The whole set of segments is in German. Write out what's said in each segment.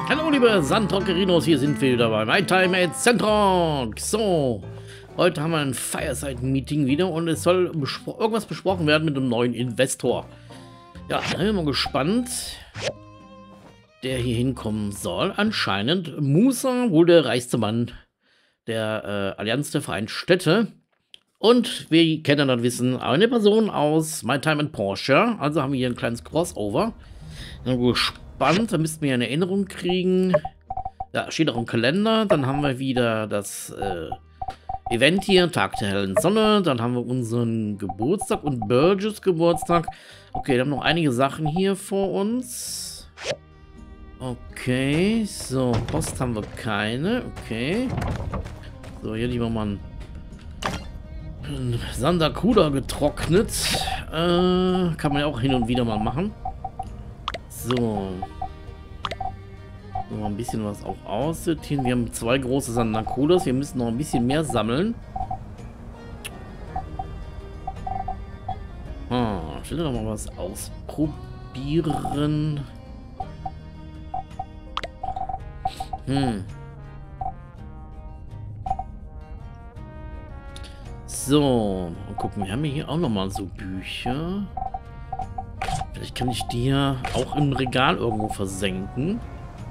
Hallo liebe Sandrockerinos, hier sind wir wieder bei My Time at Sandrock. So, heute haben wir ein Fireside-Meeting wieder und es soll irgendwas besprochen werden mit einem neuen Investor. Ja, da bin ich mal gespannt, der hier hinkommen soll. Anscheinend Musa, wohl der reichste Mann der Allianz der Vereinten Städte. Und wir kennen dann wissen, eine Person aus My Time in Porsche. Also haben wir hier ein kleines Crossover. Bin gespannt, da müssten wir eine Erinnerung kriegen. Ja, steht auch im Kalender. Dann haben wir wieder das Event hier, Tag der hellen Sonne. Dann haben wir unseren Geburtstag und Burgess Geburtstag. Okay, wir haben noch einige Sachen hier vor uns. Okay, so, Post haben wir keine. Okay. So, hier lieber mal ein Sandakuda getrocknet. Kann man ja auch hin und wieder mal machen. So. Noch ein bisschen was auch aussortieren. Wir haben 2 große Sandakudas. Wir müssen noch ein bisschen mehr sammeln. Ich will doch mal was ausprobieren. So, mal gucken, wir haben hier auch noch mal so Bücher. Vielleicht kann ich die ja auch im Regal irgendwo versenken.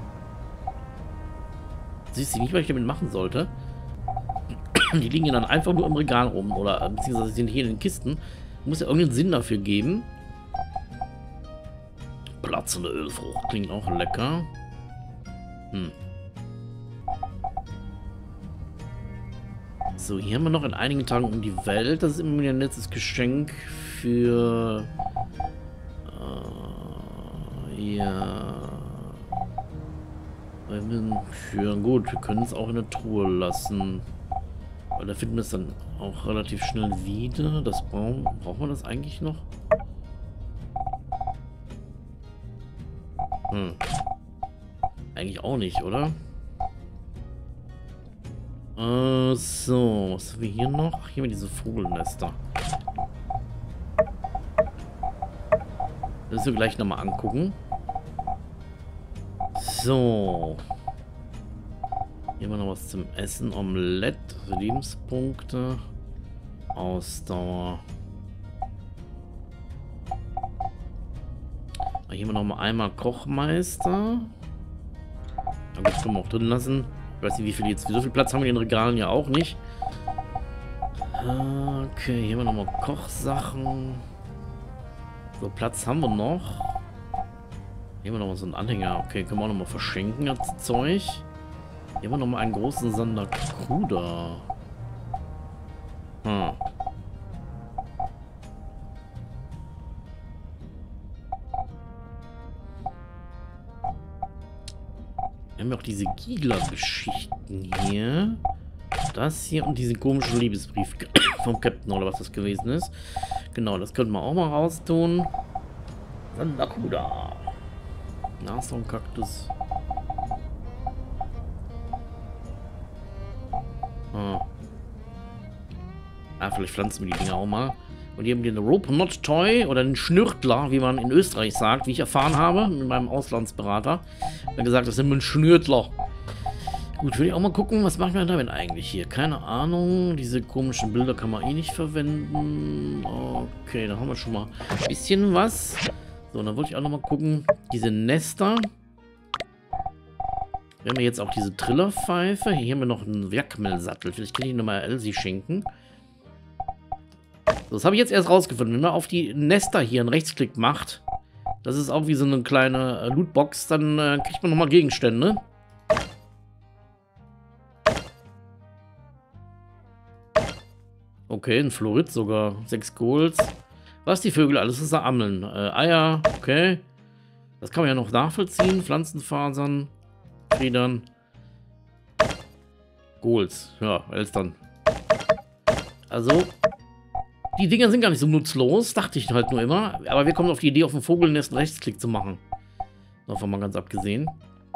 Siehst du nicht, was ich damit machen sollte? Die liegen ja dann einfach nur im Regal rum. Oder beziehungsweise sind hier in den Kisten. Muss ja irgendeinen Sinn dafür geben. Platzende Ölfrucht. Klingt auch lecker. So, hier haben wir noch in einigen Tagen um die Welt. Das ist immer wieder ein nettes Geschenk für... ja... Gut, wir können es auch in der Truhe lassen. Weil da finden wir es dann auch relativ schnell wieder. Das brauchen wir das eigentlich noch? Eigentlich auch nicht, oder? So, was haben wir hier noch? Ach, hier haben wir diese Vogelnester. Das müssen wir gleich nochmal angucken. So. Hier haben wir noch was zum Essen. Omelette, Lebenspunkte, Ausdauer. Hier haben wir noch mal einmal Kochmeister. Aber das können wir auch drin lassen. Ich weiß nicht, wie viel jetzt. So viel Platz haben wir in den Regalen ja auch nicht. Okay, hier haben wir noch mal Kochsachen. So, Platz haben wir noch. Hier haben wir noch mal so einen Anhänger. Okay, können wir auch noch mal verschenken, das Zeug. Hier haben wir noch mal einen großen Sandakuda. Wir haben ja auch diese Giegler-Geschichten hier. Das hier und diesen komischen Liebesbrief vom Captain oder was das gewesen ist. Genau, das könnten wir auch mal raustun. Sandakuda. Nashornkaktus. Vielleicht pflanzen wir die Dinger auch mal. Und hier haben wir den Rope Not Toy oder den Schnürtler, wie man in Österreich sagt, wie ich erfahren habe mit meinem Auslandsberater. Er hat gesagt, das sind ein Schnürtler. Gut, will ich auch mal gucken, was machen wir damit eigentlich hier? Keine Ahnung, diese komischen Bilder kann man eh nicht verwenden. Okay, da haben wir schon mal ein bisschen was. So, dann wollte ich auch noch mal gucken, diese Nester. Wir haben jetzt auch diese Trillerpfeife. Hier haben wir noch einen Werkmellsattel. Vielleicht kann ich ihn nochmal Elsie schenken. So, das habe ich jetzt erst rausgefunden. Wenn man auf die Nester hier einen Rechtsklick macht, das ist auch wie so eine kleine Lootbox, dann kriegt man nochmal Gegenstände. Okay, ein Florid sogar. 6 Golds. Was die Vögel alles versammeln. Eier, okay. Das kann man ja noch nachvollziehen. Pflanzenfasern, Federn. Golds, ja, Elstern. Also, die Dinger sind gar nicht so nutzlos, dachte ich halt nur immer. Aber wir kommen auf die Idee, auf dem Vogelnest einen Rechtsklick zu machen. Davon mal ganz abgesehen.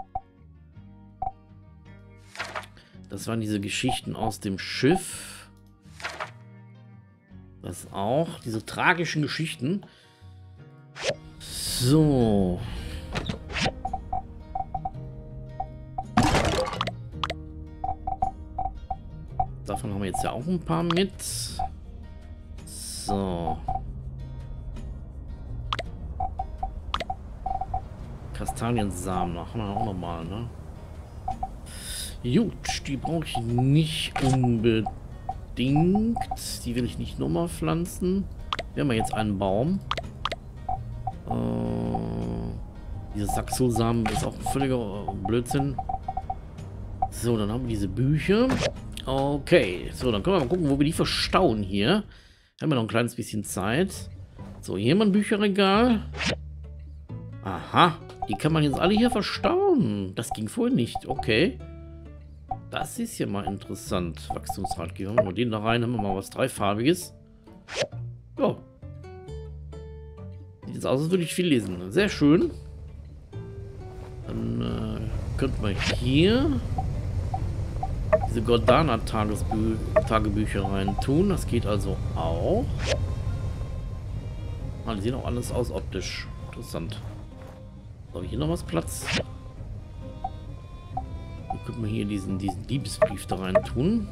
Das waren diese Geschichten aus dem Schiff. Das auch. Diese tragischen Geschichten. So. davon haben wir jetzt ja auch ein paar mit. So. Kastaniensamen haben wir auch nochmal, ne? Gut, die brauche ich nicht unbedingt. Die will ich nicht nochmal pflanzen. Wir haben ja jetzt einen Baum. Diese Saxosamen ist auch ein völliger Blödsinn. So, dann haben wir diese Bücher. Okay, so, dann können wir mal gucken, wo wir die verstauen hier. Haben wir noch ein kleines bisschen Zeit. So, hier haben wir ein Bücherregal. Aha, die kann man jetzt alle hier verstauen. Das ging vorher nicht, okay. Das ist ja mal interessant. Wachstumsratgeber. Machen wir den da rein, haben wir mal was dreifarbiges. Ja. Sieht jetzt aus, als würde ich viel lesen. Sehr schön. Dann könnten wir hier diese Gordana-Tagebücher rein tun. Das geht also auch. Ah, die sehen auch alles aus optisch. Interessant. Habe ich hier noch was Platz? Dann können wir hier diesen Liebesbrief da rein tun.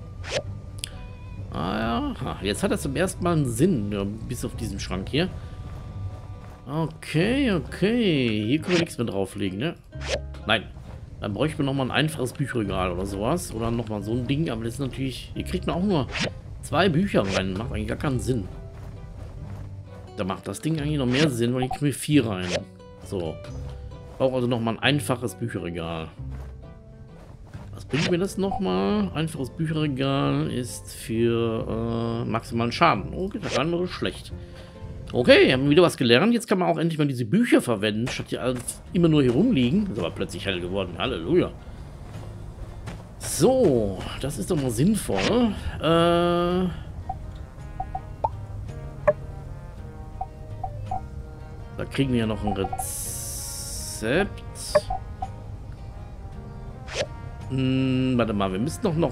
Ah ja, jetzt hat das zum ersten Mal einen Sinn, ja, bis auf diesen Schrank hier. Okay, okay. Hier können wir nichts mehr drauflegen, ne? Nein. Dann bräuchten wir nochmal ein einfaches Bücherregal oder sowas. Oder nochmal so ein Ding. Aber das ist natürlich... Hier kriegt man auch nur 2 Bücher rein. Macht eigentlich gar keinen Sinn. Da macht das Ding eigentlich noch mehr Sinn, weil ich kriege 4 rein. So. Ich brauche also nochmal ein einfaches Bücherregal. Was bringt mir das nochmal? Einfaches Bücherregal ist für maximalen Schaden. Oh, geht das andere schlecht. Okay, haben wir wieder was gelernt. Jetzt kann man auch endlich mal diese Bücher verwenden, statt hier alles immer nur hier rumliegen. Ist aber plötzlich hell geworden. Halleluja. So, das ist doch mal sinnvoll. Da kriegen wir ja noch ein Rezept. Warte mal, wir müssen doch noch...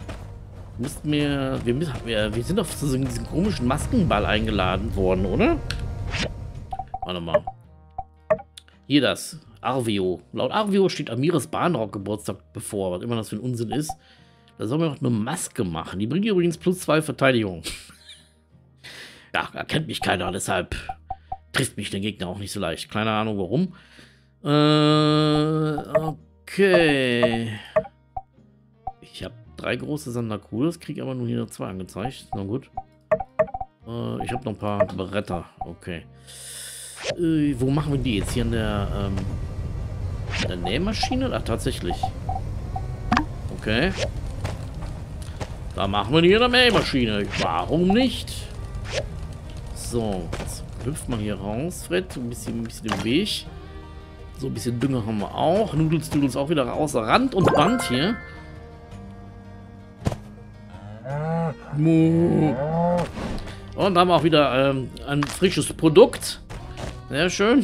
Wir sind doch zu diesem komischen Maskenball eingeladen worden, oder? Warte mal. Hier das. Arvio. Laut Arvio steht Amiras Bahnrock Geburtstag bevor. Was immer das für ein Unsinn ist. Da sollen wir noch eine Maske machen. Die bringt übrigens +2 Verteidigung. Ja, da kennt mich keiner. Deshalb trifft mich der Gegner auch nicht so leicht. Keine Ahnung warum. Okay. Ich habe 3 große Sandakulas, kriege aber nur hier 2 angezeigt. Na gut. Ich habe noch ein paar Bretter. Okay. Wo machen wir die jetzt? Hier an der Nähmaschine? Ach, tatsächlich. Okay. Da machen wir die in der Nähmaschine. Warum nicht? So, jetzt hüpft man hier raus, Fred. Ein bisschen im Weg. So, ein bisschen Dünger haben wir auch. Nudels auch wieder raus. Rand und Band hier. Und da haben wir auch wieder ein frisches Produkt. Sehr schön.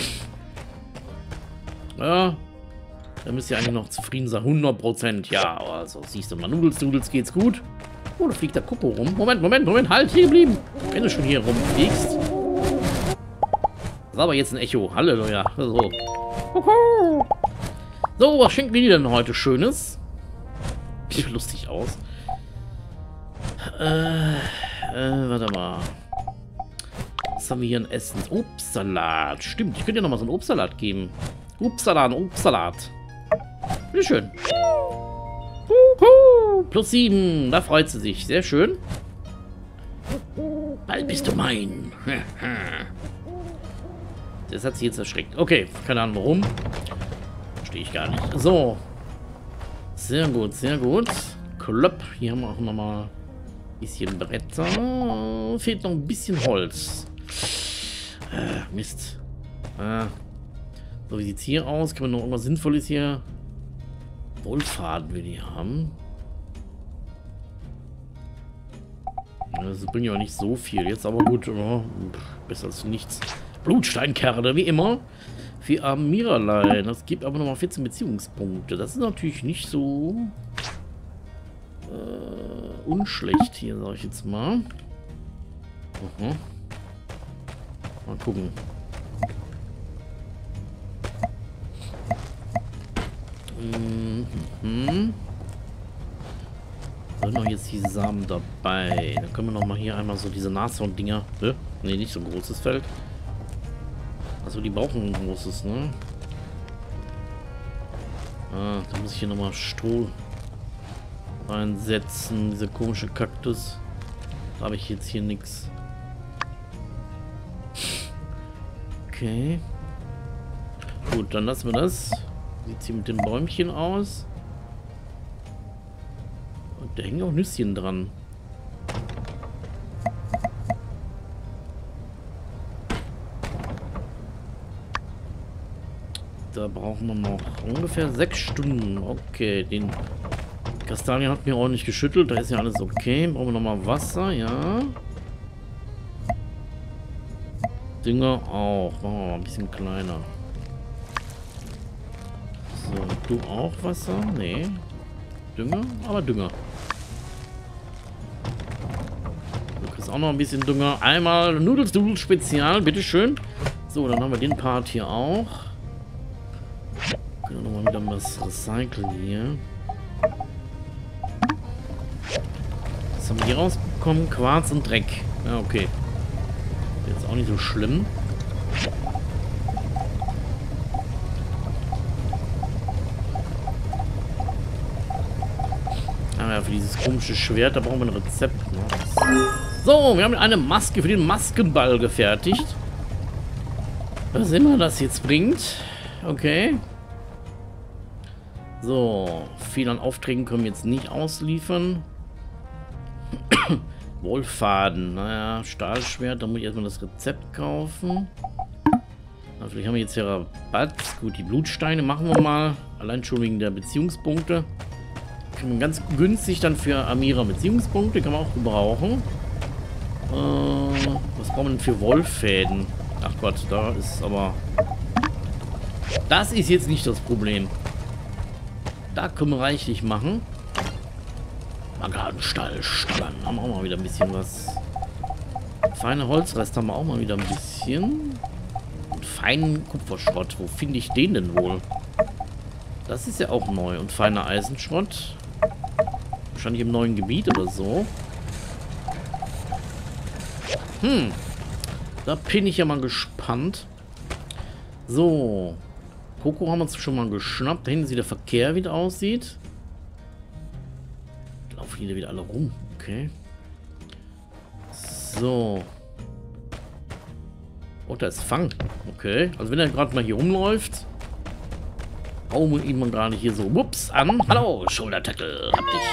Ja. Da müsst ihr eigentlich noch zufrieden sein. 100%. Ja, also siehst du mal. Nudels geht's gut. Oh, da fliegt der Koko rum. Moment. Halt, hier geblieben. Wenn du schon hier rumfliegst. Das war aber jetzt ein Echo. Halleluja. So. So, was schenken wir dir denn heute Schönes? Sieht lustig aus. Warte mal. Was haben wir hier an Essen? Obstsalat. Stimmt, ich könnte dir nochmal so einen Obstsalat geben. Obstsalat. Bitteschön. +7. Da freut sie sich. Sehr schön. Bald bist du mein. Das hat sie jetzt erschreckt. Okay, keine Ahnung warum. Verstehe ich gar nicht. So. Sehr gut, sehr gut. Klopp. Hier haben wir auch nochmal ein bisschen Bretter. Fehlt noch ein bisschen Holz. Mist. So, wie sieht es hier aus? Kann man noch irgendwas Sinnvolles hier? Wohlfaden will die haben. Das bringt ja auch nicht so viel. Jetzt aber gut. Besser als nichts. Blutsteinkerne, wie immer. Für Amiralei. Das gibt aber nochmal 14 Beziehungspunkte. Das ist natürlich nicht so unschlecht hier, sag ich jetzt mal. Mal gucken. Da sind noch jetzt die Samen dabei. Dann können wir noch mal hier einmal so diese Nashorn-Dinger. Ne, nicht so ein großes Feld. Also die brauchen ein großes, ne? Ah, da muss ich hier nochmal Stroh reinsetzen. Diese komische Kaktus. Da habe ich jetzt hier nichts. Okay. Gut, dann lassen wir das. Sieht sie mit dem Bäumchen aus. Und da hängen auch Nüsschen dran. Da brauchen wir noch ungefähr 6 Stunden. Okay, den Kastanien hat mir ordentlich geschüttelt. Da ist ja alles okay. Brauchen wir nochmal Wasser, ja. Dünger auch. Machen wir mal ein bisschen kleiner. So, du auch Wasser? Nee. Dünger? Aber Dünger. Du kriegst auch noch ein bisschen Dünger. Einmal Nudels Spezial, bitteschön. So, dann haben wir den Part hier auch. Können wir nochmal wieder was recyceln hier. Was haben wir hier rausbekommen? Quarz und Dreck. Ja, okay. Jetzt auch nicht so schlimm. Ah ja, für dieses komische Schwert, da brauchen wir ein Rezept. Ne? So, wir haben eine Maske für den Maskenball gefertigt. Was immer das jetzt bringt. Okay. So, viel an Aufträgen können wir jetzt nicht ausliefern. Wohlfaden, naja, Stahlschwert, da muss ich erstmal das Rezept kaufen. Na, vielleicht haben wir jetzt hier Rabatt. Gut, die Blutsteine machen wir mal. Allein schon wegen der Beziehungspunkte. Können wir ganz günstig dann für Amira Beziehungspunkte, kann man auch gebrauchen. Was brauchen wir denn für Wollfäden? Ach Gott, da ist aber... Das ist jetzt nicht das Problem. Da können wir reichlich machen. Magadenstall, Stallern. Haben wir auch mal wieder ein bisschen was. Feine Holzreste haben wir auch mal wieder ein bisschen. Und feinen Kupferschrott. Wo finde ich den denn wohl? Das ist ja auch neu. Und feiner Eisenschrott. Wahrscheinlich im neuen Gebiet oder so. Da bin ich ja mal gespannt. So. Coco haben wir uns schon mal geschnappt. Da hinten sieht der Verkehr, wie der aussieht. Laufen hier wieder alle rum. Okay. So. Oh, da ist Fang. Okay. Also wenn er gerade mal hier rumläuft, hauen wir ihn mal gerade hier so wups an. Hallo, Schultertackle. Hab dich.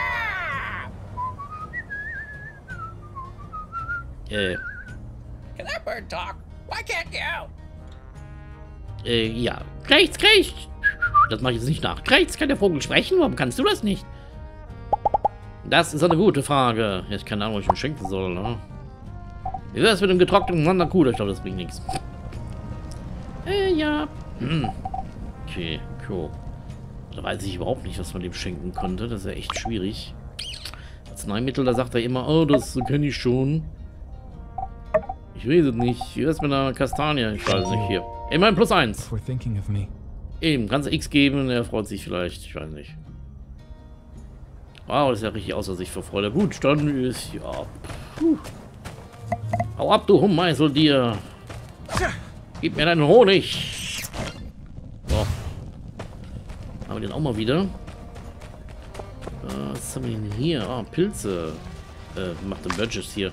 Can that bird talk? Why can't you? Ja. Krechts, krechts. Das mache ich jetzt nicht nach. Krechts, kann der Vogel sprechen? Warum kannst du das nicht? Das ist eine gute Frage. Ja, ich keine Ahnung, was ich ihm schenken soll, ne? Wie wäre es mit dem getrockneten Wanderkuh? Ich glaube, das bringt nichts. Ja. Okay, cool. Da weiß ich überhaupt nicht, was man dem schenken könnte. Das ist ja echt schwierig. Arzneimittel, da sagt er immer, oh, das kenne ich schon. Ich weiß es nicht. Wie ist mit einer Kastanie? Ich weiß nicht. Hier. Immerhin +1. Eben, kannst du X geben, er freut sich vielleicht. Ich weiß nicht. Wow, das ist ja richtig außer sich vor Freude. Gut, dann ist ja. Puh. Hau ab, du Hummeisel dir. Gib mir deinen Honig. So. Haben wir den auch mal wieder. Was haben wir denn hier? Ah, Pilze. Macht den Burgess hier.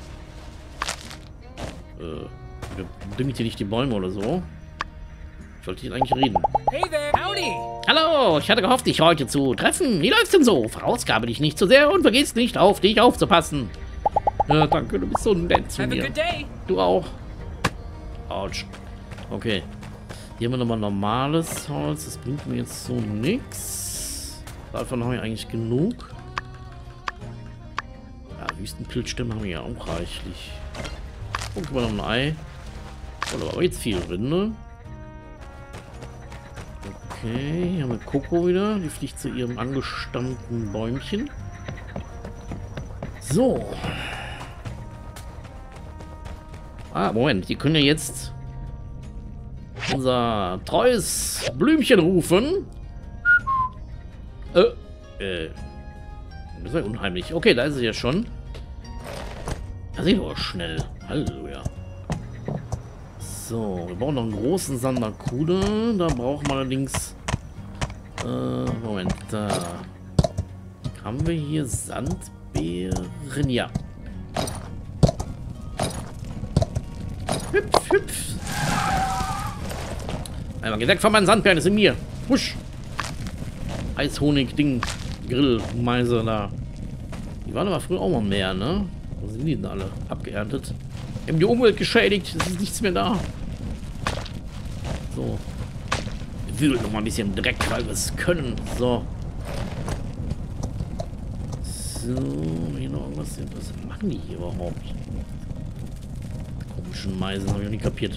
Düngt hier nicht die Bäume oder so. Ich wollte hier eigentlich reden. Hey there, howdy! Hallo, ich hatte gehofft, dich heute zu treffen. Wie läuft's denn so? Verausgabe dich nicht zu sehr und vergiss nicht, auf dich aufzupassen. Ja, danke, du bist so nett zu mir. Du auch. Autsch. Okay. Hier haben wir nochmal normales Holz. Das bringt mir jetzt so nix. Davon habe ich eigentlich genug. Ja, Wüstenpilzstämme haben wir ja auch reichlich. Gucken wir noch ein Ei. Oh, aber jetzt viel Rinde. Okay, hier haben wir Coco wieder. Die fliegt zu ihrem angestammten Bäumchen. So. Ah, Moment. Die können ja jetzt unser treues Blümchen rufen. Das ist ja unheimlich. Okay, da ist es ja schon. Da sieht aber schnell. Halleluja. So, wir brauchen noch einen großen Sandakuda. Da brauchen wir allerdings... Moment, da... Haben wir hier Sandbeeren? Ja. Hüpf, hüpf. Einmal geh weg von meinen Sandbeeren, das sind mir. Husch. Eishonig, Ding, Grill, Meise da. Die waren aber früher auch mal mehr, ne? Wo sind die denn alle? Abgeerntet. Wir haben die Umwelt geschädigt, es ist nichts mehr da. So. Wir wühlen noch mal ein bisschen Dreck, weil wir es können. So. So, hier noch irgendwas. Was machen die hier überhaupt? Komischen Meisen, habe ich noch nie kapiert.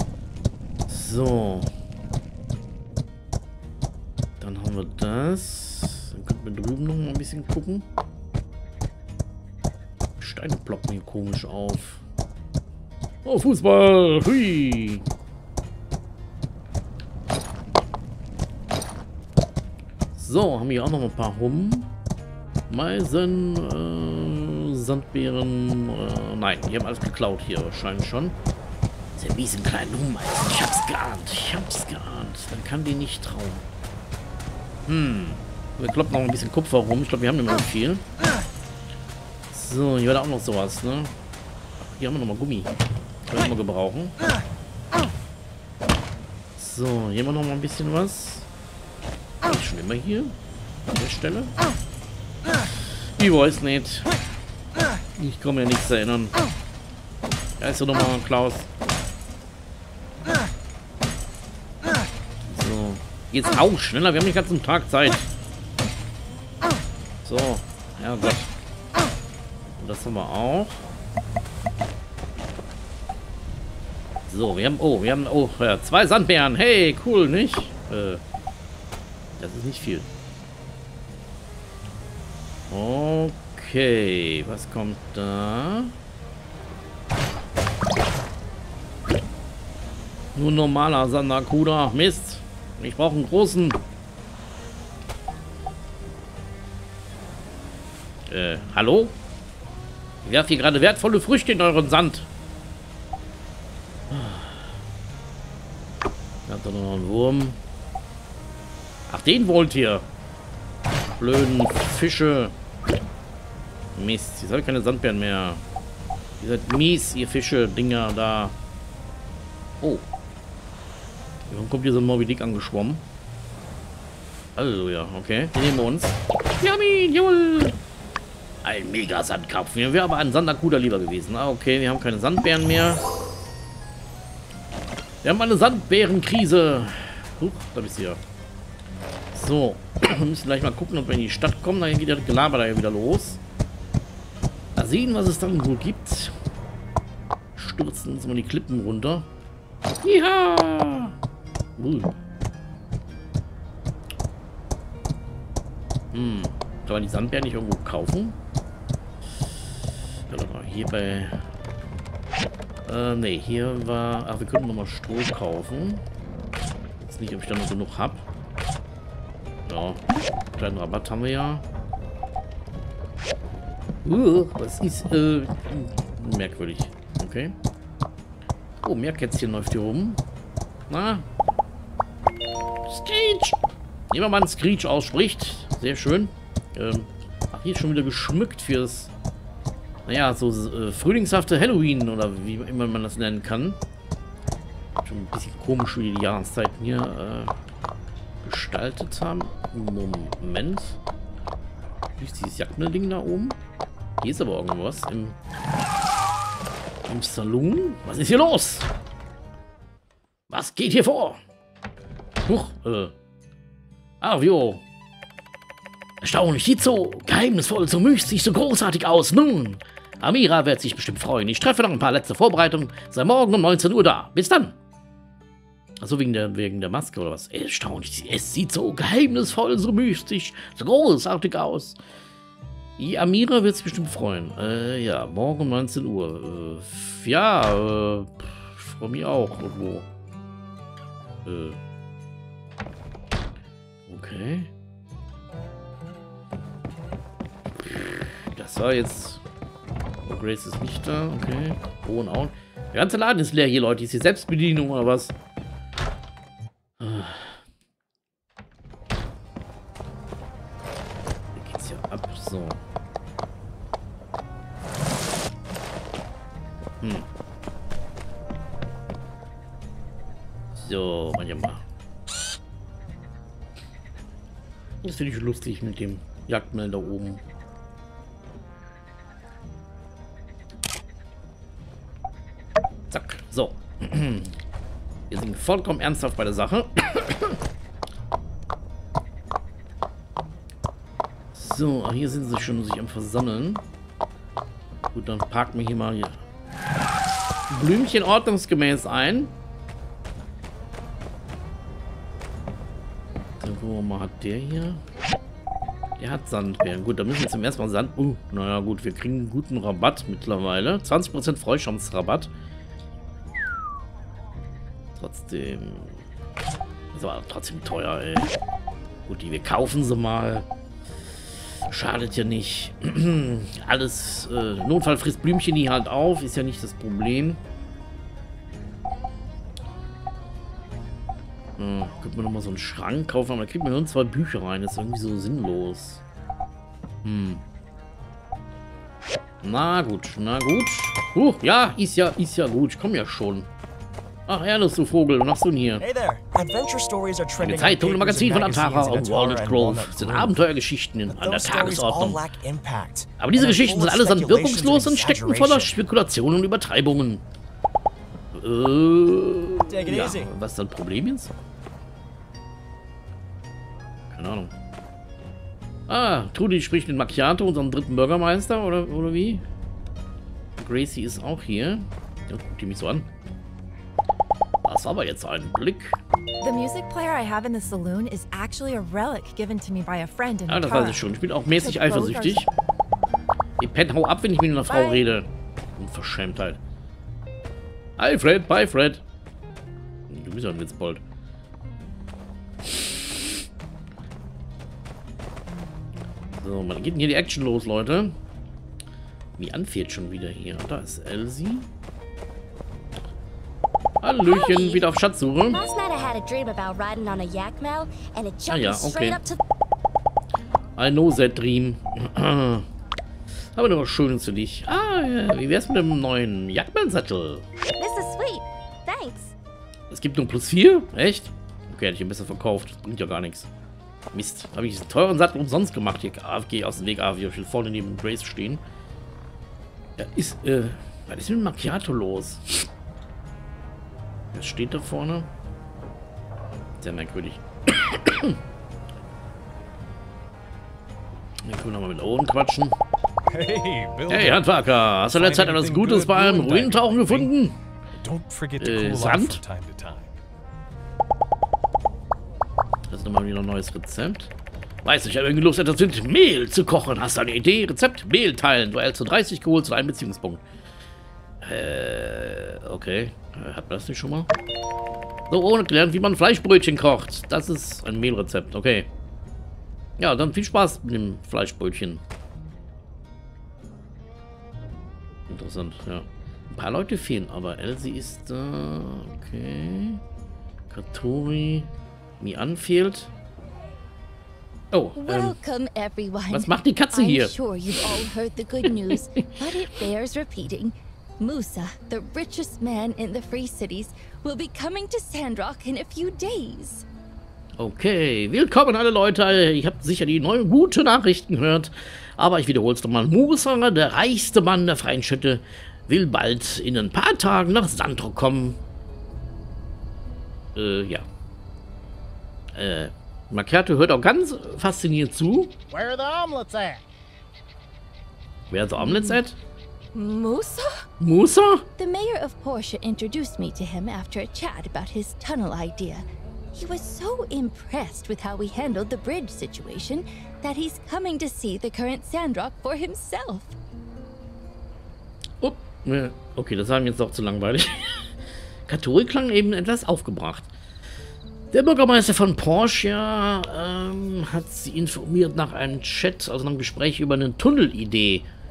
So. Dann haben wir das. Dann könnten wir drüben noch mal ein bisschen gucken. Steine ploppen hier komisch auf. Oh, Fußball! Hui! So, haben wir hier auch noch ein paar Hummen. Meisen, Sandbeeren, nein, die haben alles geklaut hier wahrscheinlich schon. Diese miesen kleinen Hummeisen, ich hab's geahnt, dann kann die nicht trauen. Wir kloppen noch ein bisschen Kupfer rum, ich glaube, wir haben nicht mehr viel. So, hier war da auch noch sowas, ne? Hier haben wir noch mal Gummi, können wir gebrauchen. So, hier haben wir noch mal ein bisschen was. Ist schon immer hier, an der Stelle. Ich weiß nicht. Ich kann mir nichts erinnern. Da ist doch nochmal Klaus. So. Jetzt auch schneller. Wir haben den ganzen Tag Zeit. So. Ja Gott. Und das haben wir auch. So, wir haben... Oh, ja, 2 Sandbeeren. Hey, cool, nicht? Das ist nicht viel. Okay, was kommt da? Nur normaler Sandakuda. Mist. Ich brauche einen großen. Hallo? Ich werfe hier gerade wertvolle Früchte in euren Sand. Da hat er noch einen Wurm. Ach, den wollt ihr. Blöden Fische. Mist, jetzt habe ich keine Sandbeeren mehr. Ihr seid mies, ihr Fische, Dinger da. Oh. Warum kommt hier so ein Moby Dick angeschwommen? Halleluja, okay. Den nehmen wir uns. Wir haben ihn, jawohl. Ein Mega-Sandkrapfen. Ja, wäre aber ein Sandakuda lieber gewesen. Ah, okay, wir haben keine Sandbeeren mehr. Wir haben eine Sandbeerenkrise. Huch, da bist du ja. So, wir müssen gleich mal gucken, ob wir in die Stadt kommen. Dann geht das Gelaber da ja wieder los. Mal sehen, was es dann wohl gibt. Stürzen uns mal die Klippen runter. Ja! Kann man die Sandbeeren nicht irgendwo kaufen? Ja, hier bei... ne, hier war... Ach, wir könnten nochmal Stroh kaufen. Jetzt nicht, ob ich da noch genug habe. Ja, kleinen Rabatt haben wir ja. Was ist, merkwürdig. Okay. Oh, Meerkätzchen läuft hier rum. Na? Screech! Nehmen wir mal einen Screech ausspricht. Sehr schön. Ach, hier ist schon wieder geschmückt fürs... Naja, so frühlingshafte Halloween oder wie immer man das nennen kann. Schon ein bisschen komisch, wie die Jahreszeiten hier gestaltet haben. Moment. Wie ist dieses Jagdmelding da oben? Hier ist aber irgendwas im Saloon. Was ist hier los? Was geht hier vor? Huch, Arvio. Erstaunlich, sieht so geheimnisvoll, so mystisch, so großartig aus. Nun, Amira wird sich bestimmt freuen. Ich treffe noch ein paar letzte Vorbereitungen. Sei morgen um 19 Uhr da. Bis dann. Achso, wegen der Maske oder was? Erstaunlich, es sieht so geheimnisvoll, so mystisch, so großartig aus. Die Amira wird sich bestimmt freuen. Ja, morgen um 19 Uhr. Ja, ich freue mich auch irgendwo. So, jetzt... Oh, Grace ist nicht da. Okay. Oh, und auch. Der ganze Laden ist leer hier, Leute. Ist hier Selbstbedienung oder was? Hier geht's ja ab. So. So, warte mal. Das finde ich lustig mit dem Jagdmelder oben. Zack, so. Wir sind vollkommen ernsthaft bei der Sache. So, hier sind sie schon sich am Versammeln. Gut, dann parken wir hier mal hier Blümchen ordnungsgemäß ein. So, mal hat der hier. Der hat Sandbeeren. Gut, da müssen wir zum ersten Mal Sand. Naja, gut, wir kriegen einen guten Rabatt mittlerweile. 20% Freuschansrabatt. Trotzdem. Das war trotzdem teuer, ey. Gut, wir kaufen sie mal. Schadet ja nicht. Alles. Notfall frisst Blümchen die halt auf. Ist ja nicht das Problem. Könnte man nochmal so einen Schrank kaufen, aber da kriegt man nur 2 Bücher rein. Das ist irgendwie so sinnlos. Na gut, na gut. Ja, ist ja gut. Ich komme ja schon. Ach, Ernest, du Vogel, was machst du denn hier? Hey there. Adventure stories are trending. Eine Zeitung und Magazin von Antara und Walnut Grove sind Abenteuergeschichten an der Tagesordnung. Aber diese Geschichten sind allesamt wirkungslos und stecken voller Spekulationen und Übertreibungen. Ja, was ist das Problem jetzt? Keine Ahnung. Ah, Trudy spricht mit Macchiato, unserem dritten Bürgermeister, oder wie? Gracie ist auch hier. Ja, guckt die mich so an. Das war aber jetzt ein Blick. The music player I have in the saloon is actually a relic given to me by a friend in Ah, das weiß ich schon. Ich bin auch mäßig eifersüchtig. Ihr Penn, hau ab, wenn ich mit einer Frau rede. Unverschämtheit. Hi, Fred. Bye, Fred. Du bist ja ein Witzbold. So, wann geht denn hier die Action los, Leute? Wie anfährt schon wieder hier. Da ist Elsie. Hallöchen, wieder auf Schatzsuche. Ah ja, okay. I know that dream. Aber noch was Schönes für dich. Ah, ja, wie wär's mit dem neuen Jagdmann-Sattel? Es gibt nur +4? Echt? Okay, hätte ich ihn besser verkauft. Das bringt ja gar nichts. Mist. Habe ich diesen teuren Sattel umsonst gemacht. Hier, AFG aus dem Weg. AFG, ich will vorne neben Grace stehen. Ja, ist, was ist mit dem Macchiato los? Was steht da vorne? Sehr merkwürdig. Dann können wir nochmal mit oben quatschen. Hey, Handwerker, hast du in der Zeit etwas Gutes bei einem Ruinentauchen gefunden? Sand? Das ist nochmal wieder ein neues Rezept. Weiß nicht, ich habe irgendwie Lust, etwas mit Mehl zu kochen. Hast du eine Idee? Rezept? Mehl teilen. Duell zu 30 geholt zu einem Beziehungspunkt. Okay. Hat man das nicht schon mal? So, ohne gelernt, wie man Fleischbrötchen kocht. Das ist ein Mehlrezept. Okay. Ja, dann viel Spaß mit dem Fleischbrötchen. Interessant, ja. Ein paar Leute fehlen, aber Elsie ist da. Okay. Katori. Mian fehlt. Oh, welcome everyone. Was macht die Katze hier? I'm sure you've all heard the good news, but it bears repeating. Musa, the richest man in the Free Cities, will be coming to Sandrock in a few days. Okay, willkommen alle Leute. Ihr habt sicher die neuen gute Nachrichten gehört. Aber ich wiederhole es nochmal. Musa, der reichste Mann der freien Städte, will bald in ein paar Tagen nach Sandrock kommen. Ja. Macchiato hört auch ganz fasziniert zu. Where are the omelets at? Wer are the omelets at? Musa? Musa? The mayor of Portia introduced me to him after a chat about his tunnel idea. He was so impressed with how we handled the bridge situation that he's coming to see the current Sandrock for himself. Oh, okay, das war mir jetzt doch zu langweilig. Katori klang eben etwas aufgebracht. Der Bürgermeister von Portia hat sie informiert nach einem Chat, also einem Gespräch über eine Tunnelidee.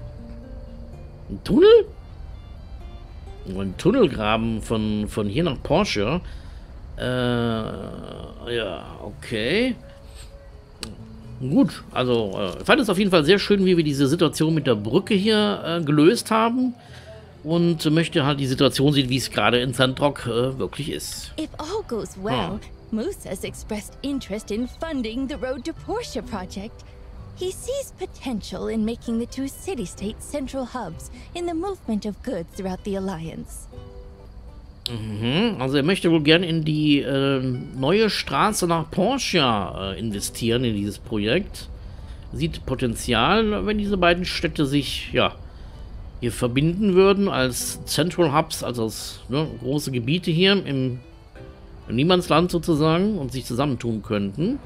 Ein Tunnel? Ein Tunnelgraben von hier nach Porsche. Ja, okay. Gut, also ich fand es auf jeden Fall sehr schön, wie wir diese Situation mit der Brücke hier gelöst haben. Und möchte halt die Situation sehen, wie es gerade in Sandrock wirklich ist. If all goes well, Moose has expressed interest in funding the Road to Porsche project. He sees potential in making the two city-state central hubs in the movement of goods throughout the Alliance. Also er möchte wohl gerne in die neue Straße nach Porsche investieren, in dieses Projekt. Sieht Potenzial, wenn diese beiden Städte sich, ja, hier verbinden würden als Central Hubs, also als große Gebiete hier im Niemandsland sozusagen und sich zusammentun könnten.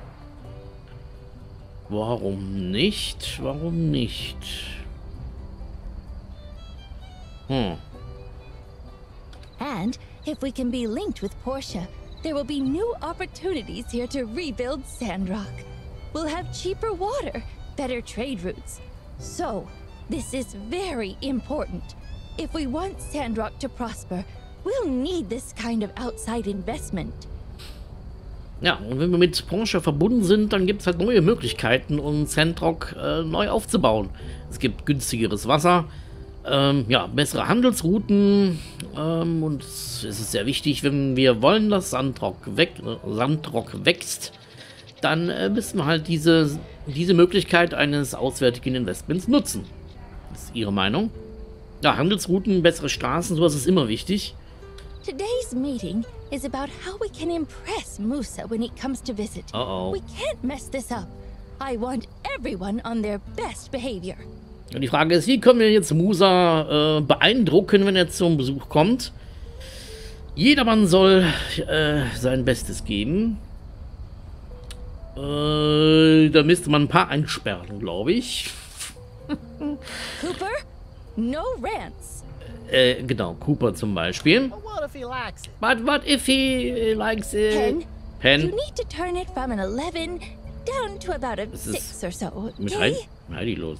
Warum nicht? Warum nicht? And if we can be linked with Porsche, there will be new opportunities here to rebuild Sandrock. We'll have cheaper water, better trade routes. So, this is very important. If we want Sandrock to prosper, we'll need this kind of outside investment. Ja, und wenn wir mit Porsche verbunden sind, dann gibt es halt neue Möglichkeiten, um Sandrock neu aufzubauen. Es gibt günstigeres Wasser, ja, bessere Handelsrouten und es ist sehr wichtig, wenn wir wollen, dass Sandrock wächst, dann müssen wir halt diese Möglichkeit eines auswärtigen Investments nutzen. Das ist Ihre Meinung? Ja, Handelsrouten, bessere Straßen, sowas ist immer wichtig. Today's meeting is about how we can impress Musa when he comes to visit. Uh-oh. We can't mess this up. I want everyone on their best behavior. Und die Frage ist, wie können wir jetzt Musa beeindrucken, wenn er zum Besuch kommt? Jedermann soll sein Bestes geben. Da müsste man ein paar einsperren, glaube ich. Cooper, no rants. Genau, Cooper zum Beispiel. But what if he likes it? But what if he likes it? Pen, you need to turn it from an 11 down to about a Das 6 ist or so, mit okay? Heidi los.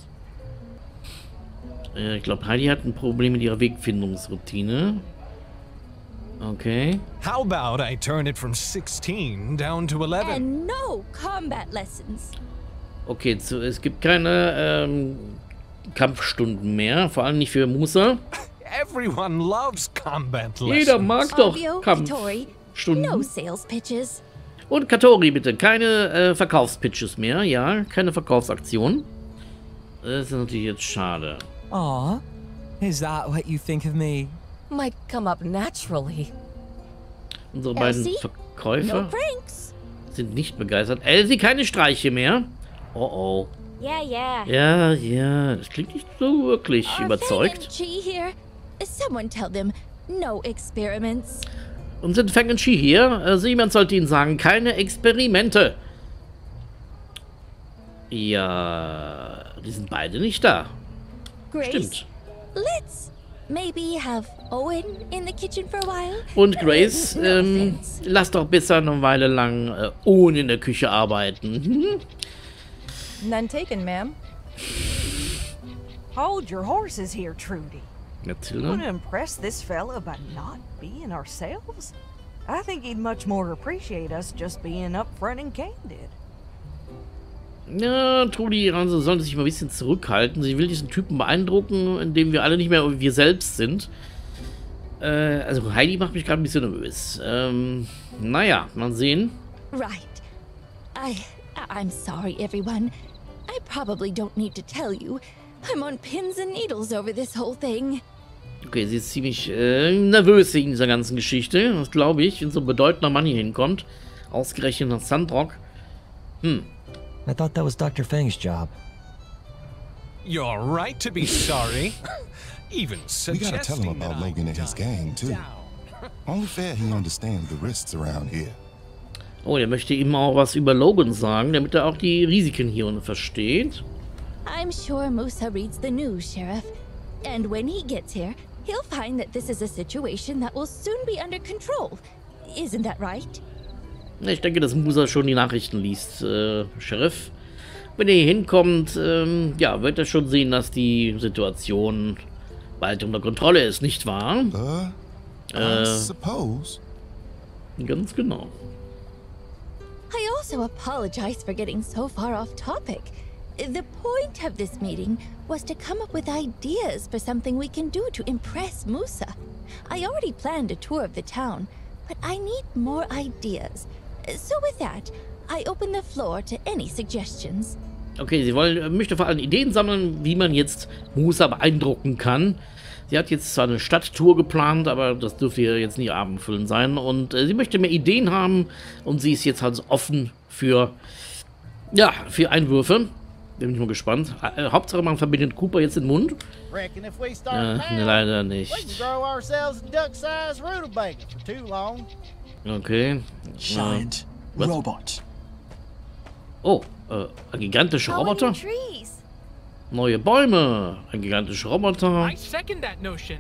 Ich glaube, Heidi hat ein Problem mit ihrer Wegfindungsroutine. Okay. How about I turn it from 16 down to 11? And no combat lessons. Okay, es gibt keine Kampfstunden mehr, vor allem nicht für Musa. Everyone loves combat lessons. Jeder mag doch Obvio, Katori, Kampfstunden. no sales pitches. Und Katori, bitte, keine Verkaufspitches mehr, ja, keine Verkaufsaktionen. Das ist natürlich jetzt schade. Aw, is that what you think of me? Might come up naturally. Unsere beiden Elsie? Verkäufer No pranks. sind nicht begeistert. Elsie, keine Streiche mehr. Oh oh. Yeah, yeah. Ja, ja, das klingt nicht so wirklich Are überzeugt. Fang and Chi here? Someone tell them, no experiments. Und sind Fang und Chi hier? Also jemand sollte ihnen sagen, keine Experimente. Ja, die sind beide nicht da. Grace, Stimmt. let's maybe have Owen in the kitchen for a while. Und Grace, No offense. lass doch besser eine Weile lang Owen in der Küche arbeiten. None taken, ma'am. Hold your horses here, Trudy. Mathilda? Want to impress this fella by not being ourselves? I think he'd much more appreciate us just being upfront and candid. Ja, Trudy also sollte sich mal ein bisschen zurückhalten. Sie will diesen Typen beeindrucken, indem wir alle nicht mehr wir selbst sind. Also Heidi macht mich gerade ein bisschen nervös. Naja, mal sehen. Right. I'm sorry, everyone. I probably don't need to tell you. I'm on pins and needles over this whole thing. Okay, sie ist ziemlich nervös wegen dieser ganzen Geschichte. Das glaube ich, wenn so ein bedeutender Mann hier hinkommt. Ausgerechnet nach Sandrock. I thought that was Dr. Fang's job. You're right to be sorry. Even We suggesting gotta tell him that about I Logan and his dumb gang, too. down. Only fair he understands the risks around here. Oh, der möchte ihm auch was über Logan sagen, damit er auch die Risiken hier unten versteht. I'm sure Musa reads the news, Sheriff. And when he gets here, he'll find that this is a situation that will soon be under control. Isn't that right? Ich denke, dass Musa schon die Nachrichten liest, Sheriff. Wenn er hier hinkommt, ja, wird er schon sehen, dass die Situation bald unter Kontrolle ist, nicht wahr? I suppose. Ganz genau. I also apologize for getting so far off topic. The point of this meeting was to come up with ideas for something we can do to impress Musa. I already planned a tour of the town, but I need more ideas. So with that, I open the floor to any suggestions. Okay, sie möchte vor allem Ideen sammeln, wie man jetzt Musa beeindrucken kann. Sie hat jetzt zwar eine Stadttour geplant, aber das dürfte jetzt nicht abendfüllend sein. Und sie möchte mehr Ideen haben und sie ist jetzt halt offen für, ja, für Einwürfe. Bin ich mal gespannt. Hauptsache man verbindet Cooper jetzt den Mund. Leider nicht. Okay. Giant Robot. Oh, ein gigantischer Roboter. Neue Bäume. Ein gigantischer Roboter. I second that notion.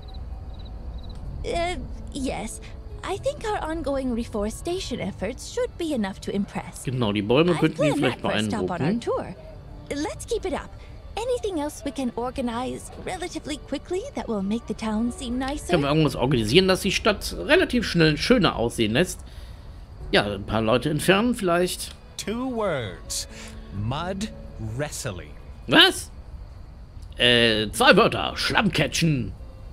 Yes. I think our ongoing reforestation efforts should be enough to impress. Genau, die Bäume könnten wir vielleicht beeindrucken. Let's keep it up. Anything else we can organize relatively quickly that will make the town seem nicer? Können wir irgendwas organisieren, dass die Stadt relativ schnell schöner aussehen lässt? Ja, ein paar Leute entfernen vielleicht. 2 words. Mud wrestling. Was? 2 Wörter. Schlammcatchen.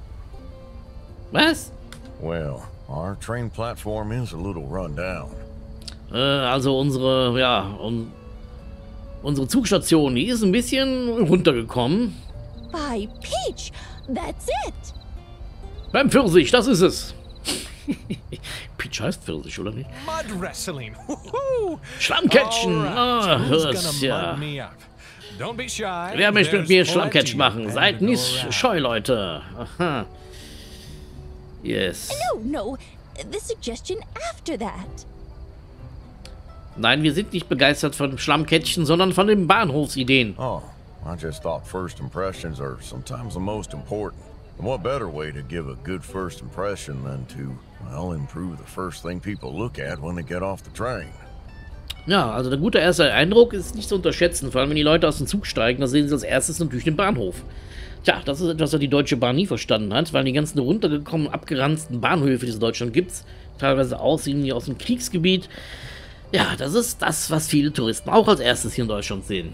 Was? Well, our train platform is a little run down. Also unsere, ja, unsere Zugstation, die ist ein bisschen runtergekommen. By Peach, that's it. Beim Pfirsich, das ist es. Peach heißt Pfirsich, oder nicht? Mud wrestling. Schlammcatchen. Hör's ja. Wer möchte mit mir Schlammcatchen machen? Seid nicht scheu, Leute. Aha. Yes. No. The suggestion after that. Nein, wir sind nicht begeistert von Schlammcatchen, sondern von den Bahnhofsideen. Oh, I just thought first impressions are sometimes the most important. And what better way to give a good first impression than to, well, improve the first thing people look at when they get off the train. Ja, also der gute erste Eindruck ist nicht zu unterschätzen. Vor allem, wenn die Leute aus dem Zug steigen, da sehen sie als erstes natürlich den Bahnhof. Tja, das ist etwas, was die Deutsche Bahn nie verstanden hat, weil die ganzen runtergekommenen, abgeranzten Bahnhöfe, die es in Deutschland gibt, teilweise aussehen wie aus dem Kriegsgebiet. Ja, das ist das, was viele Touristen auch als erstes hier in Deutschland sehen.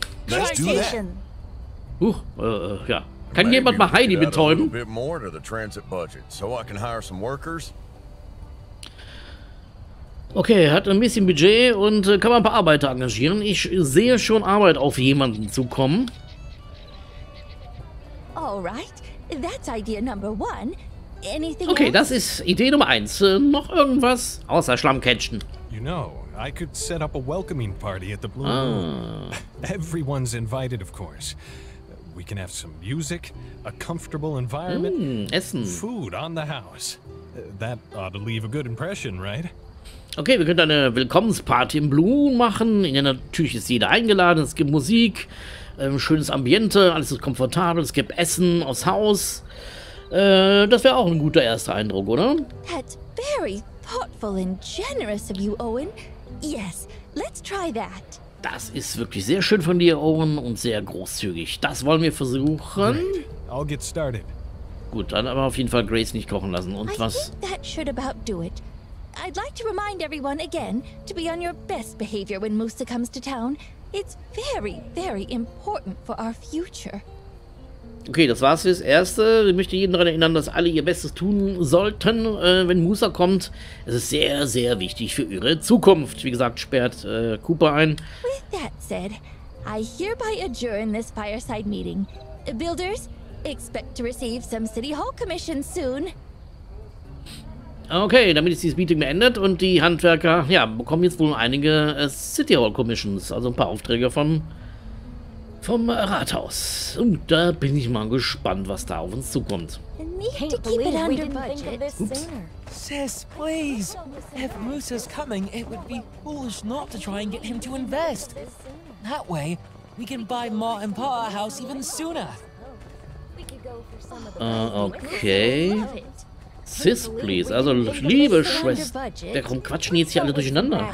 Ja. Kann jemand mal Heidi betäuben? Okay, hat ein bisschen Budget und kann man ein paar Arbeiter engagieren. Ich sehe schon Arbeit auf jemanden zukommen. Alright, that's idea number 1. Anything Okay, else? das ist Idee Nummer 1. Noch irgendwas außer Schlammcatchen? You know, I could set up a welcoming party at the Blue Moon. Everyone's invited, of course. We can have some music, a comfortable environment, Essen. food on the house. That ought to leave a good impression, right? Okay, wir können eine Willkommensparty im Blue machen. In der natürlich ist jeder eingeladen. Es gibt Musik, schönes Ambiente, alles ist komfortabel. Es gibt Essen aus Haus. Das wäre auch ein guter erster Eindruck, oder? That's very thoughtful and generous of you, Owen. Yes, let's try that. Das ist wirklich sehr schön von dir, Owen, und sehr großzügig. Das wollen wir versuchen. Great. I'll get started. Gut, dann aber auf jeden Fall Grace nicht kochen lassen. Und I was? think that should about do it. I'd like to remind everyone again to be on your best behavior when Musa comes to town. It's very, very important for our future. Okay, das war's fürs Erste. Ich möchte jeden daran erinnern, dass alle ihr Bestes tun sollten, wenn Musa kommt. Es ist sehr, sehr wichtig für ihre Zukunft. Wie gesagt, sperrt Cooper ein. With that said, I hereby adjourn this fireside meeting. Builders, expect to receive some City Hall commissions soon. Okay, damit ist dieses Meeting beendet und die Handwerker, ja, bekommen jetzt wohl einige City Hall Commissions, also ein paar Aufträge vom Rathaus. Und da bin ich mal gespannt, was da auf uns zukommt. Need to keep it under budget. Sis, please. If Musa's coming, it would be foolish not to try and get him to invest. That way, we can buy Martin Potter House even sooner. Okay. Sis, please. Also, liebe Schwester. Warum quatschen jetzt hier alle durcheinander?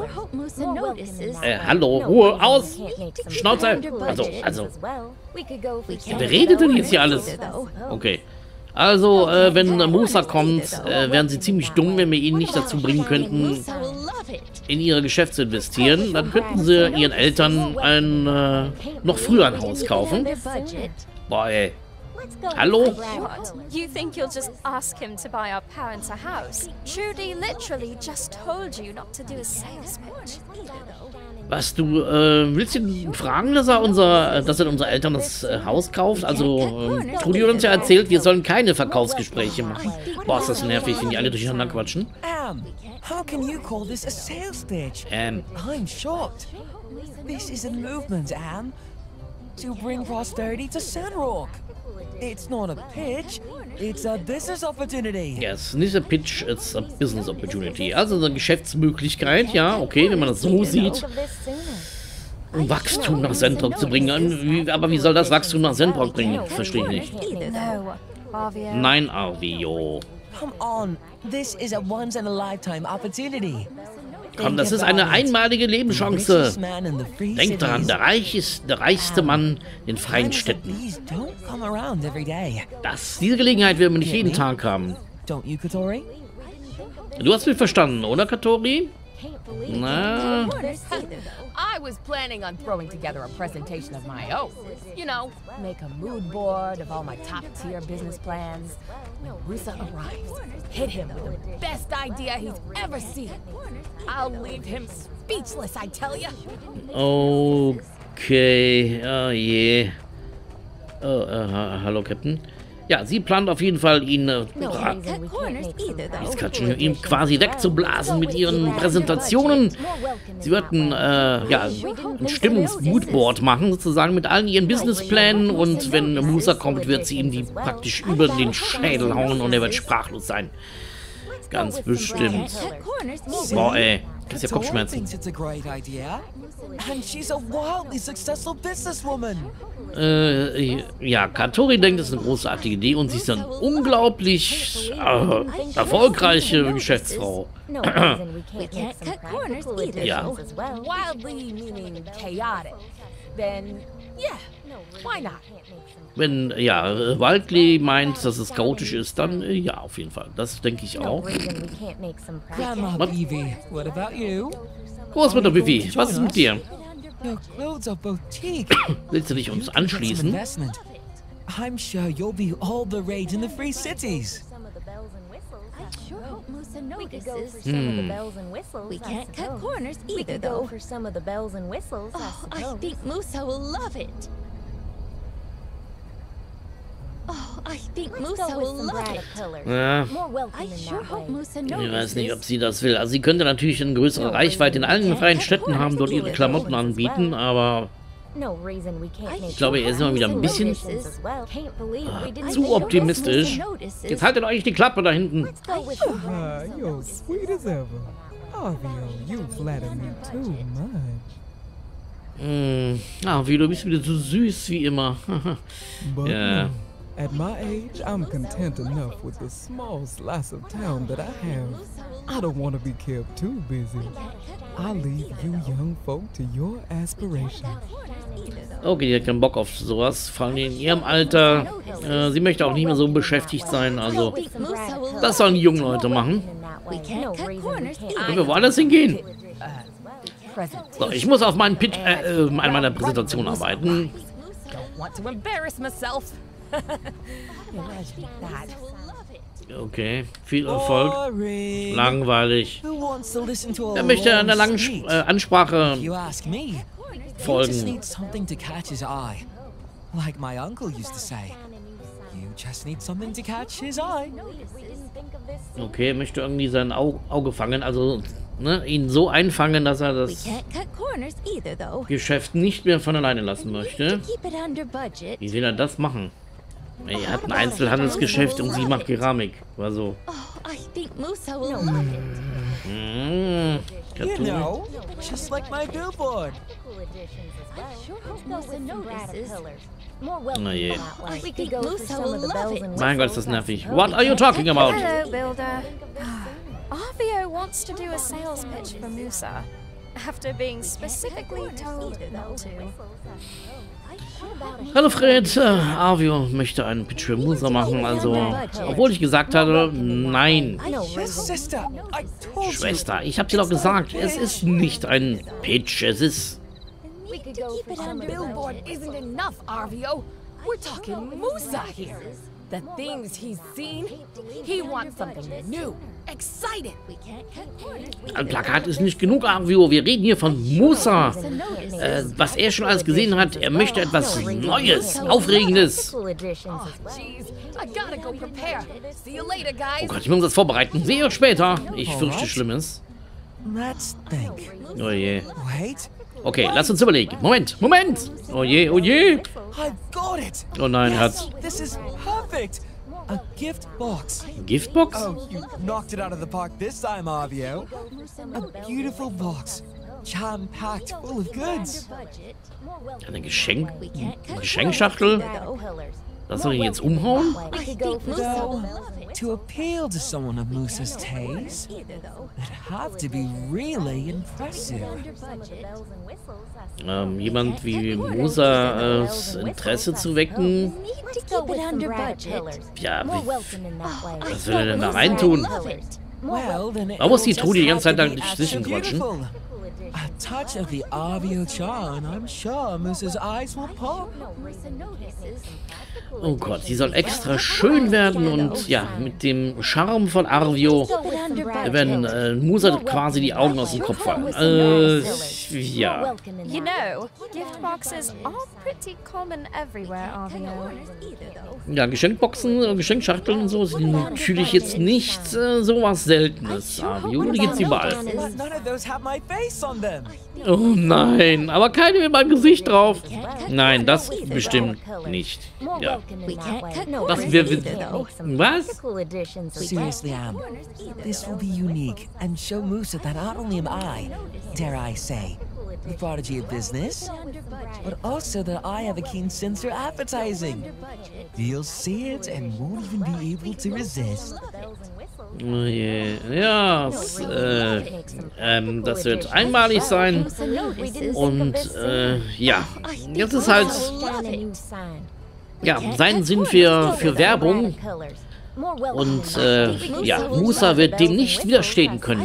Hallo, Ruhe, aus! Schnauze! Also, wer redet denn jetzt hier alles? Okay. Also, wenn Musa kommt, wären sie ziemlich dumm, wenn wir ihn nicht dazu bringen könnten, in ihre Geschäfte zu investieren. Dann könnten sie ihren Eltern noch früher ein Haus kaufen. Boah, ey. Hallo? What? You think you'll just ask him to buy our parents a house? Trudy literally just told you not to do a sales pitch. Was, du willst ihn fragen, dass er unsere Eltern das Haus kauft? Also, Trudy hat uns ja erzählt, wir sollen keine Verkaufsgespräche machen. Boah, ist das nervig, wenn die alle durcheinander quatschen. How can you call this a sales pitch? I'm shocked. This is a movement, Am. To bring prosperity to Sandrock. It's not a pitch, it's a business opportunity. Yes, nicht a pitch, it's a business opportunity. Also eine Geschäftsmöglichkeit, ja, okay, wenn man das so sieht. Um Wachstum nach Sandrock zu bringen. Aber wie soll das Wachstum nach Sandrock bringen? Verstehe ich nicht. Nein, Arvio. Come on, this is a once-in-a-lifetime opportunity. Komm, das ist eine einmalige Lebenschance. Denk daran, der reichste Mann in den freien Städten. Diese Gelegenheit werden wir nicht jeden Tag haben. Du hast mich verstanden, oder, Katori? Na? I was planning on throwing together a presentation of my own. You know, make a mood board of all my top-tier business plans. When Rusa arrives, hit him with the best idea he's ever seen. I'll leave him speechless, I tell you. Okay, oh je. Hallo, Captain. Ja, sie plant auf jeden Fall, ihn ihm quasi wegzublasen mit ihren Präsentationen. Sie wird ein Stimmungs-Moodboard machen, sozusagen mit allen ihren Businessplänen. Und wenn Musa kommt, wird sie ihm die praktisch über den Schädel hauen und er wird sprachlos sein. Ganz bestimmt. Boah, ey. Das ist ja Kopfschmerzen. Ja, Katori denkt, das ist eine großartige Idee und sie ist eine unglaublich erfolgreiche Geschäftsfrau. Ja. Wenn, Wildly meint, dass es chaotisch ist, dann ja, auf jeden Fall. Das denke ich auch. Großmutter Vivi, was ist mit dir? Willst du dich uns anschließen? I'm sure you'll be all the rage in the free cities. We could go for some of the bells and whistles. We can't cut corners either, though. For some of the bells and whistles, I think Musa will love it. I think Musa will love it. Ja. Ich weiß nicht, ob sie das will. Also sie könnte natürlich eine größere Reichweite in allen freien Städten haben, dort ihre Klamotten anbieten, aber ich glaube, er ist immer wieder ein bisschen zu optimistisch. Jetzt haltet euch die Klappe da hinten. Wie du bist wieder so süß wie immer. Ja. At my age, I'm content enough with the small slice of town that I have. I don't want to be kept too busy. I leave you young folk to your aspirations. Okay, die hat keinen Bock auf sowas, vor allem in ihrem Alter. Sie möchte auch nicht mehr so beschäftigt sein, also das sollen die jungen Leute machen. Können wir woanders hingehen? So, ich muss auf meinen Pitch, an meiner Präsentation arbeiten. Okay, viel Erfolg. Langweilig. Er möchte einer langen Ansprache folgen. Okay, möchte irgendwie sein Auge fangen, also ihn so einfangen, dass er das Geschäft nicht mehr von alleine lassen möchte. Wie will er das machen? Er hat ein Einzelhandelsgeschäft und sie macht Keramik. War so. Just like my billboard. Na je. Mein Gott, ist das nervig. What are you talking about? Hello, Builder. Arvio wants to do a sales pitch for Musa, after being specifically told not to. Hallo Fred, Arvio möchte einen Pitch für Musa machen, also, obwohl ich gesagt hatte, nein. Schwester, ich hab dir doch gesagt, es ist nicht ein Pitch, es ist... Billboard isn't enough, Arvio. We're talking Musa here. The things he's seen, he wants something new, exciting. Ein Plakat ist nicht genug, Arvio. Wir reden hier von Musa. Was er schon alles gesehen hat, er möchte etwas Neues, Aufregendes. Oh Gott, ich muss das vorbereiten. Sehe euch später. Ich fürchte Schlimmes. Oh je. Okay, lass uns überlegen. Moment. Oh je. Oh nein, hat's. This is perfect. A gift box. Giftbox? Oh, you knocked it out of the park this time, Arvio. A beautiful box. Jam-packed full of goods. Eine Geschenkschachtel? Das soll ich jetzt umhauen? To appeal to someone of Musa's taste, it'd have to be really impressive. Jemand wie Musa Interesse zu wecken? Ja, was will er denn da reintun? Da muss die Trude die ganze Zeit lang zwischenquatschen. A touch of the Arvio charm, and I'm sure Musa's eyes will pop. Oh Gott, sie soll extra schön werden und ja, mit dem Charme von Arvio werden Musa quasi die Augen aus dem Kopf fallen. Ja. You know, gift boxes are pretty common everywhere, Arvio. Ja, Geschenkboxen, Geschenkschachteln und so sind natürlich jetzt nicht sowas Seltenes, Arvio. Die gibt's überall. Oh nein, aber keine mit meinem Gesicht drauf. Nein, das bestimmt nicht. Ja. Das was? Seriously, Am. This will be unique and show Musa that not only am I, dare I say, the prodigy of business, but also that I have a keen sense for appetizing. You'll see it and won't even be able to resist. Oh je. Ja, das wird einmalig sein. Und ja, jetzt ist halt ja, sein Sinn für Werbung. Und ja, Musa wird dem nicht widerstehen können.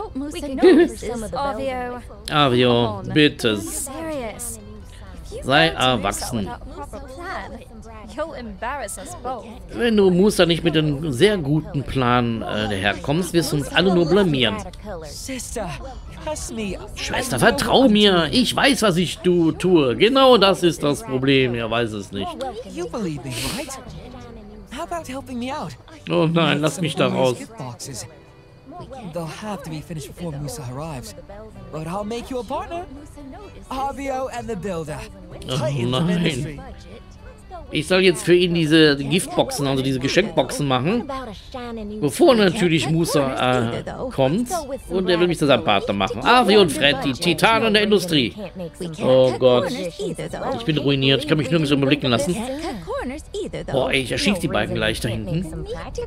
Arvio, bitte. Sei erwachsen. Wenn du Musa nicht mit einem sehr guten Plan daherkommst, wirst du uns alle nur blamieren. Schwester, vertrau mir. Ich weiß, was ich tue. Genau das ist das Problem. Er weiß es nicht. Oh nein, lass mich da raus. They'll have to be finished before Musa arrives. But I'll make you a partner. Arvio and the Builder. Oh nein. Ich soll jetzt für ihn diese Giftboxen, also diese Geschenkboxen machen, bevor natürlich Musa kommt und er will mich zu seinem Partner machen. Arvio und Fred, die Titanen der Industrie. Oh Gott, ich bin ruiniert, ich kann mich nirgends überblicken lassen. Boah, ey, ich erschieße die beiden gleich da hinten.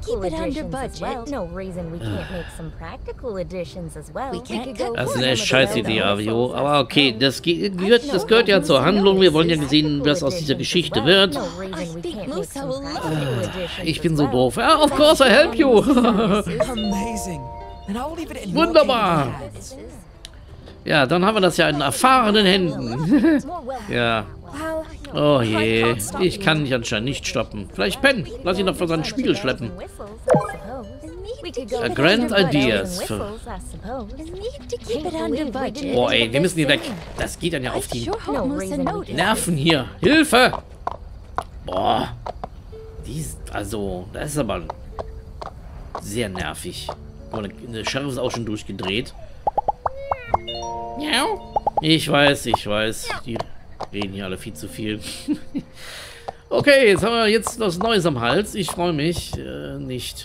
Das ist eine Scheißidee, Arvio, aber okay, das gehört ja zur Handlung, wir wollen ja sehen, was aus dieser Geschichte wird. Ich bin so doof. Ja, of course I help you. Wunderbar. Ja, dann haben wir das ja in erfahrenen Händen. Ja. Oh je. Ich kann mich anscheinend nicht stoppen. Vielleicht pennen. Lass ihn doch vor seinen Spiegel schleppen. Grand Ideas. Boah, ey, wir müssen hier weg. Das geht dann ja auf die Nerven hier. Hilfe! Boah. Also, das ist aber sehr nervig. Der Sheriff ist auch schon durchgedreht. Ich weiß. Die reden hier alle viel zu viel. Okay, jetzt haben wir jetzt was Neues am Hals. Ich freue mich nicht.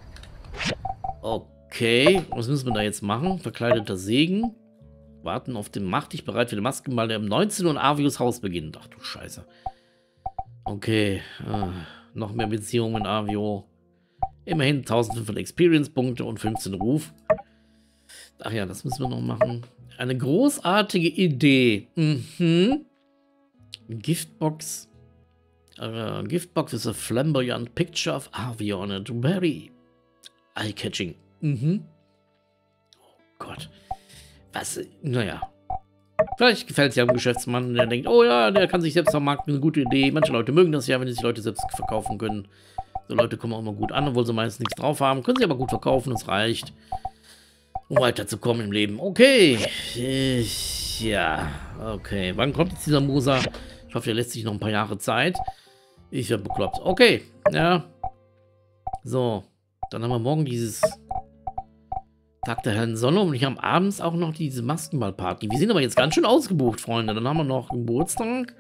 Okay, was müssen wir da jetzt machen? Verkleideter Segen. Warten auf den Mach dich bereit für den Maskenball, der um 19 Uhr in Arvios Haus beginnt. Ach du Scheiße. Okay, noch mehr Beziehungen in Arvio. Immerhin 1500 Experience-Punkte und 15 Ruf. Ach ja, das müssen wir noch machen. Eine großartige Idee. Giftbox. Giftbox is a flamboyant picture of Harvey on it. Very eye-catching. Mhm. Oh Gott. Was? Naja. Vielleicht gefällt es ja einem Geschäftsmann, der denkt, oh ja, der kann sich selbst vermarkten, eine gute Idee. Manche Leute mögen das ja, wenn sich Leute selbst verkaufen können. So Leute kommen auch mal gut an, obwohl sie meistens nichts drauf haben. Können sie aber gut verkaufen, das reicht, um weiterzukommen im Leben. Okay. Ja, okay. Wann kommt jetzt dieser Moser? Ich hoffe, der lässt sich noch ein paar Jahre Zeit. Ich werde bekloppt. Okay, ja. So, dann haben wir morgen dieses Tag der hellen Sonne und ich habe abends auch noch diese Maskenballparty. Wir sind aber jetzt ganz schön ausgebucht, Freunde. Dann haben wir noch Geburtstag.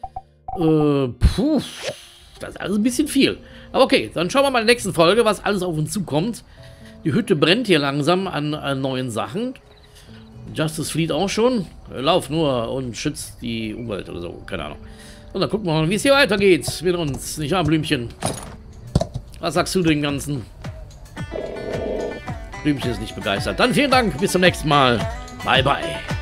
Puh, das ist alles ein bisschen viel. Aber okay, dann schauen wir mal in der nächsten Folge, was alles auf uns zukommt. Die Hütte brennt hier langsam an neuen Sachen. Justice flieht auch schon. Lauf nur und schützt die Umwelt oder so. Keine Ahnung. Und dann gucken wir mal, wie es hier weitergeht mit uns. Nicht wahr, Blümchen? Was sagst du dem Ganzen? Blümchen ist nicht begeistert. Dann vielen Dank. Bis zum nächsten Mal. Bye, bye.